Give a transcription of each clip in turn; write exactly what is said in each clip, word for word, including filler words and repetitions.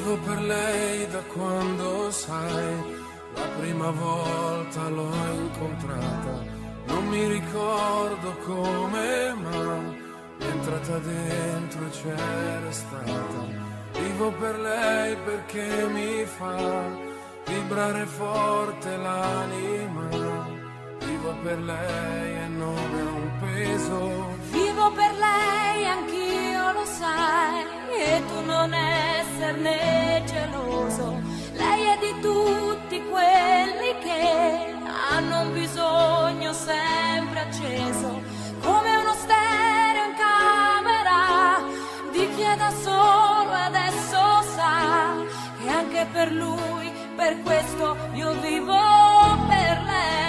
Vivo per lei da quando, sai, la prima volta l'ho incontrata. Non mi ricordo come, ma è entrata dentro e c'è restata. Vivo per lei perché mi fa vibrare forte l'anima. Vivo per lei e non è un peso. Vivo per lei, anch'io lo sai, e tu non esserne geloso. Lei è di tutti quelli che hanno un bisogno sempre acceso, come uno stereo in camera di chi è da solo e adesso sa che anche per lui, per questo io vivo per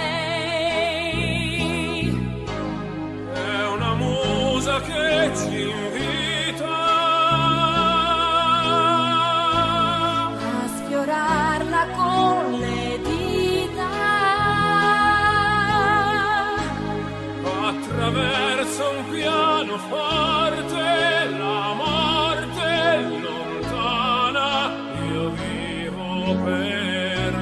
lei. È una musa che ci invita a sfiorarla con le dita, attraverso un pianoforte, la morte lontana. Io vivo per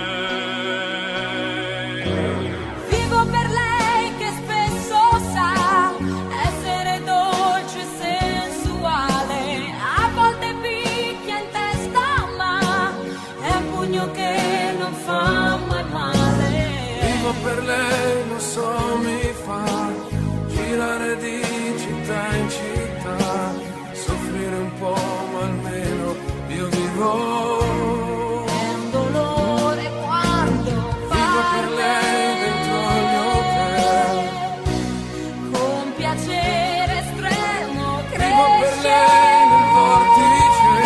lei. vivo per lei che spesso sa essere dolce e sensuale, a volte picchia in testa ma è un pugno che non fa mai male. Vivo per lei, lo so, mi fa girare di città in città, soffrire un po' ma almeno io vivo. È un dolore quando Vivo per lei dentro gli hotel. con piacere estremo Vivo per cresce lei nel vortice.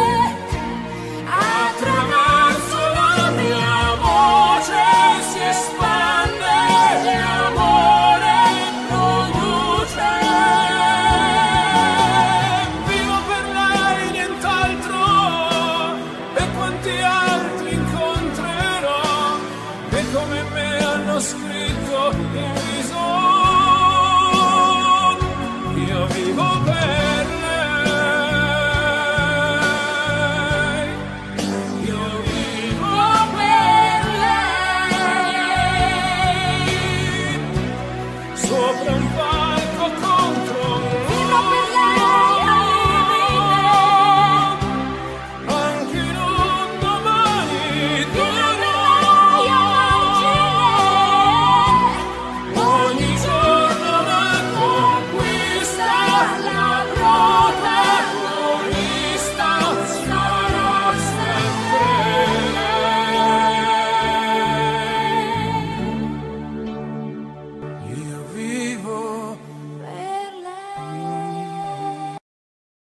attraverso La mia voce si espande, l'amore produce. Vivo per lei, nient'altro, e quanti altri incontrerò che come me hanno scritto in viso. Io vivo per lei. Io vivo per lei. sopra un